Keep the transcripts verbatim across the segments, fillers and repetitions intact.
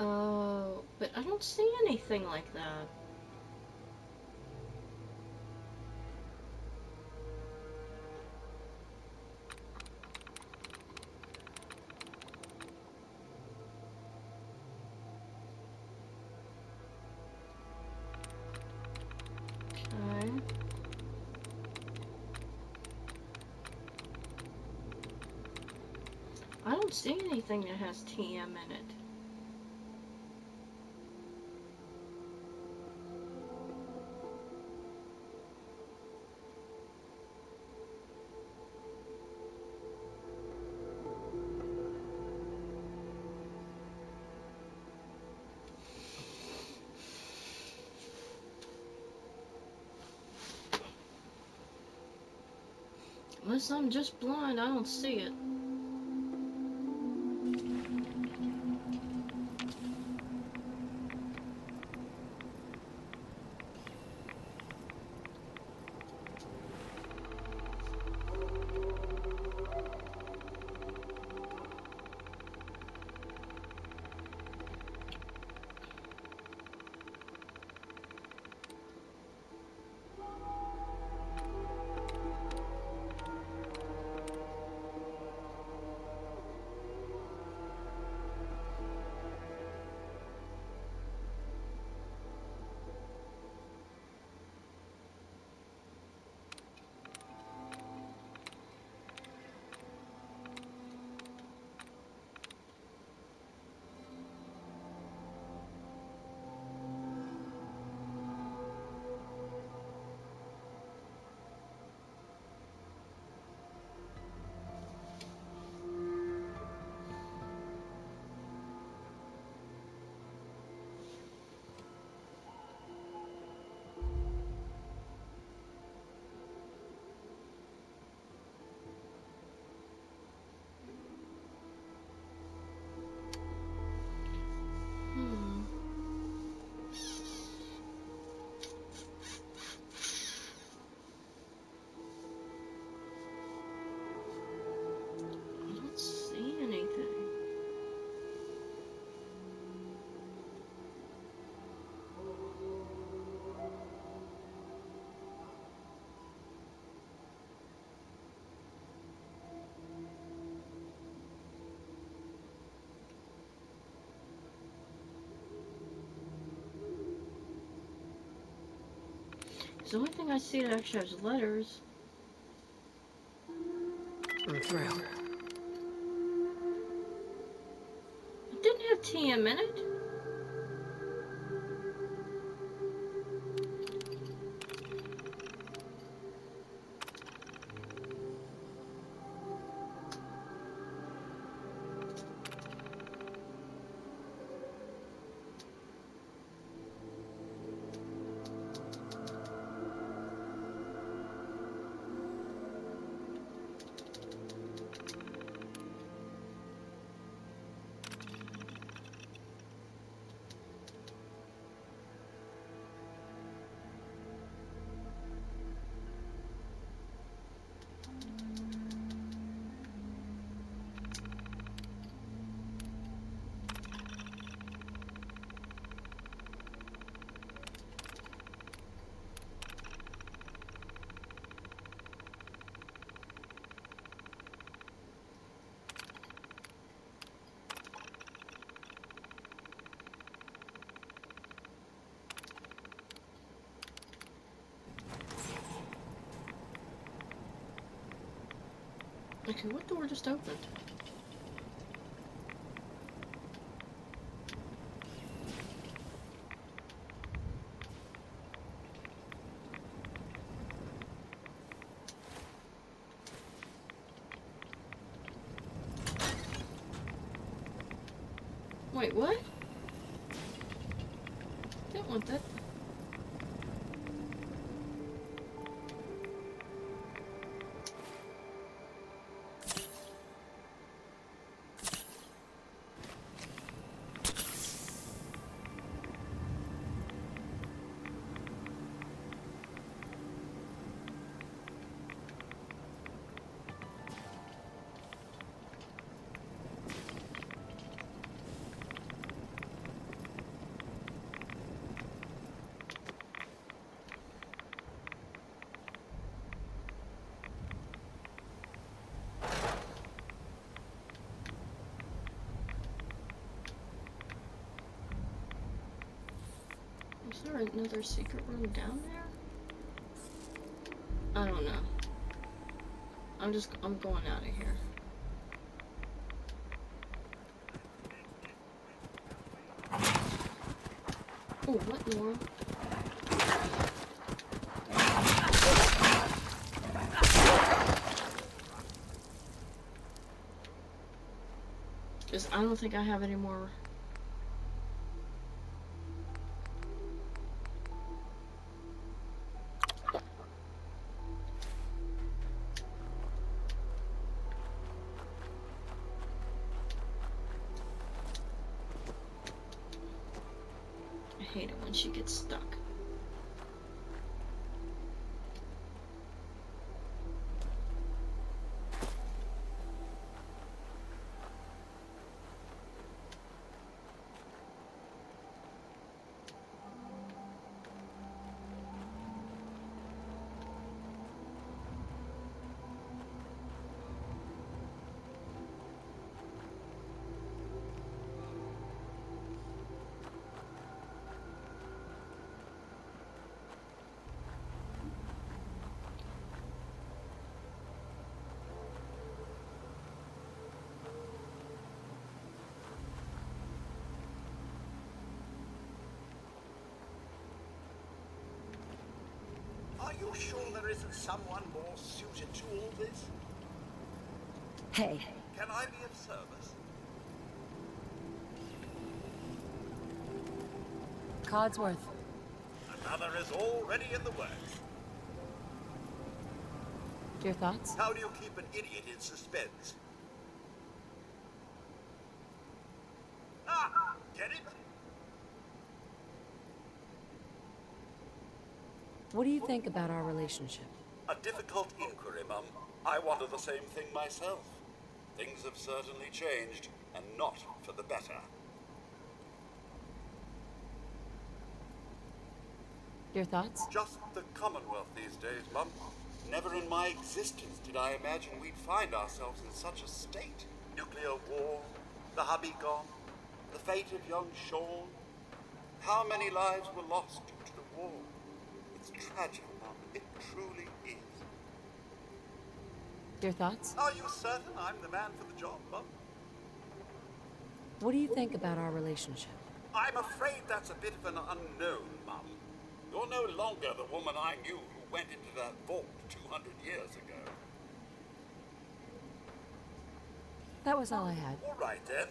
Oh, but I don't see anything like that. Okay. I don't see anything that has T M in it. Unless I'm just blind, I don't see it. Hmm. I don't see anything. The only thing I see that actually has letters. I'm through. It didn't have T M in it. Okay, what door just opened? Wait, what? Didn't want that. Is there another secret room down there? I don't know. I'm just, I'm going out of here. Oh, what in the world? Because I don't think I have any more. I hate it when she gets stuck. Are you sure there isn't someone more suited to all this? Hey. Can I be of service? Codsworth. Another is already in the works. Your thoughts? How do you keep an idiot in suspense? Ah! Get it? What do you think about our relationship? A difficult inquiry, Mum. I wonder the same thing myself. Things have certainly changed, and not for the better. Your thoughts? Just the Commonwealth these days, Mum. Never in my existence did I imagine we'd find ourselves in such a state. Nuclear war, the hubby gone, the fate of young Sean. How many lives were lost due to the war? It's tragic, Mum. It truly is. Your thoughts? Are you certain I'm the man for the job, Mum? What do you think about our relationship? I'm afraid that's a bit of an unknown, Mum. You're no longer the woman I knew who went into that vault two hundred years ago. That was all I had. All right, then.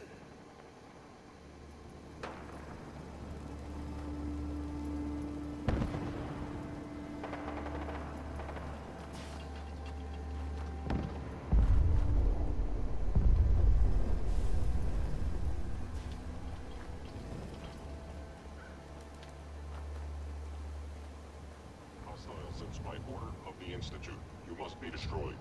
Since by order of the Institute, you must be destroyed.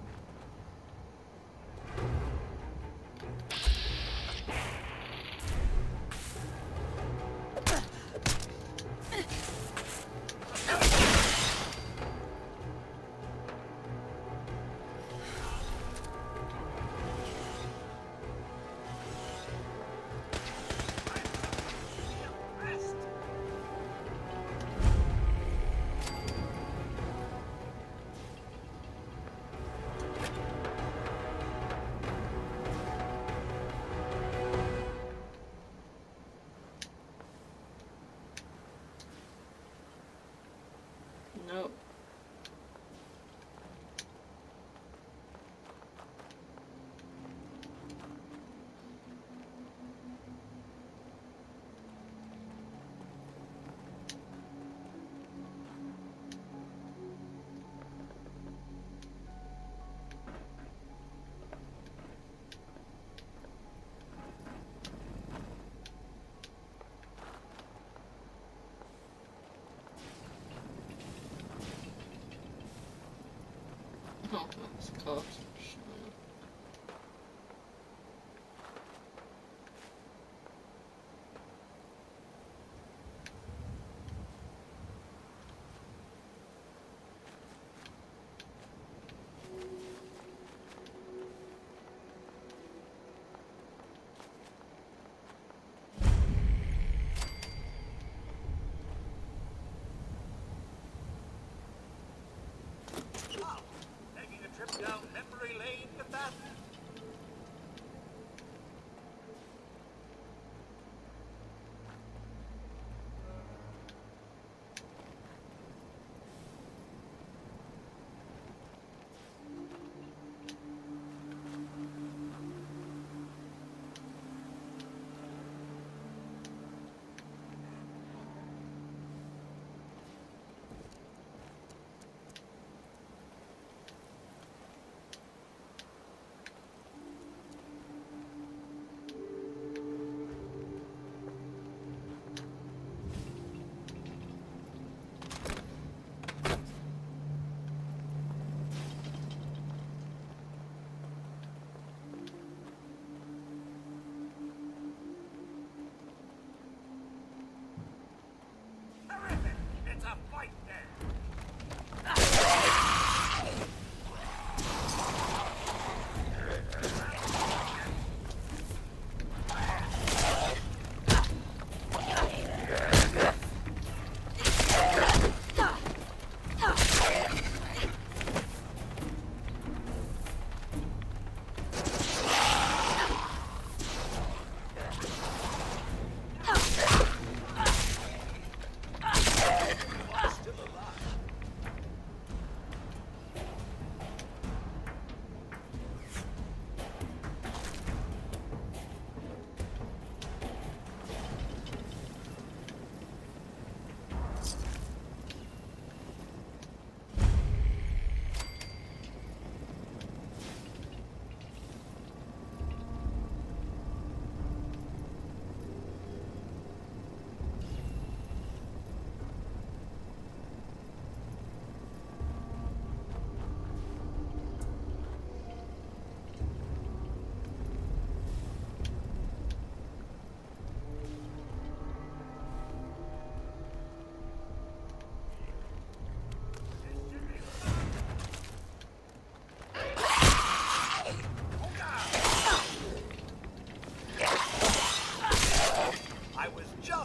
Nope. Oh, that's close.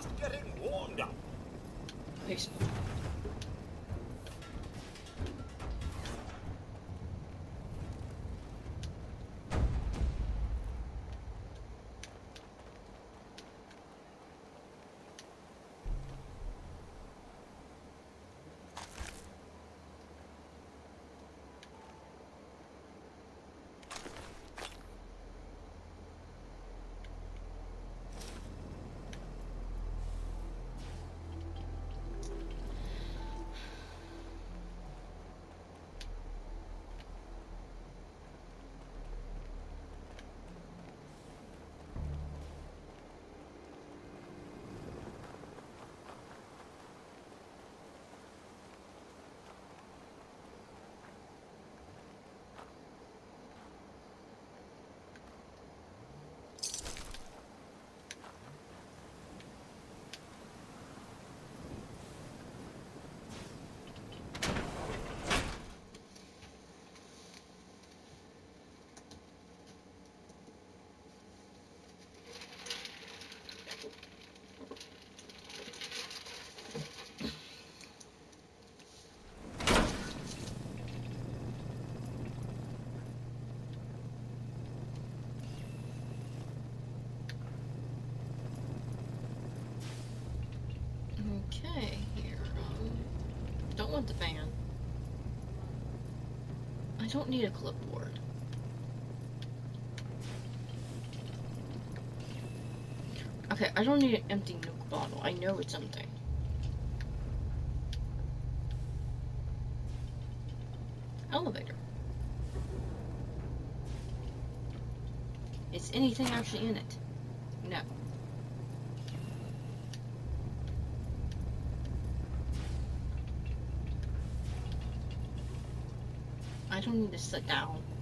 just getting warmed up. Peace. Okay, here. Um, don't want the fan. I don't need a clipboard. Okay, I don't need an empty nuke bottle. I know it's something. Elevator. Is anything actually in it? No. I don't need to sit down.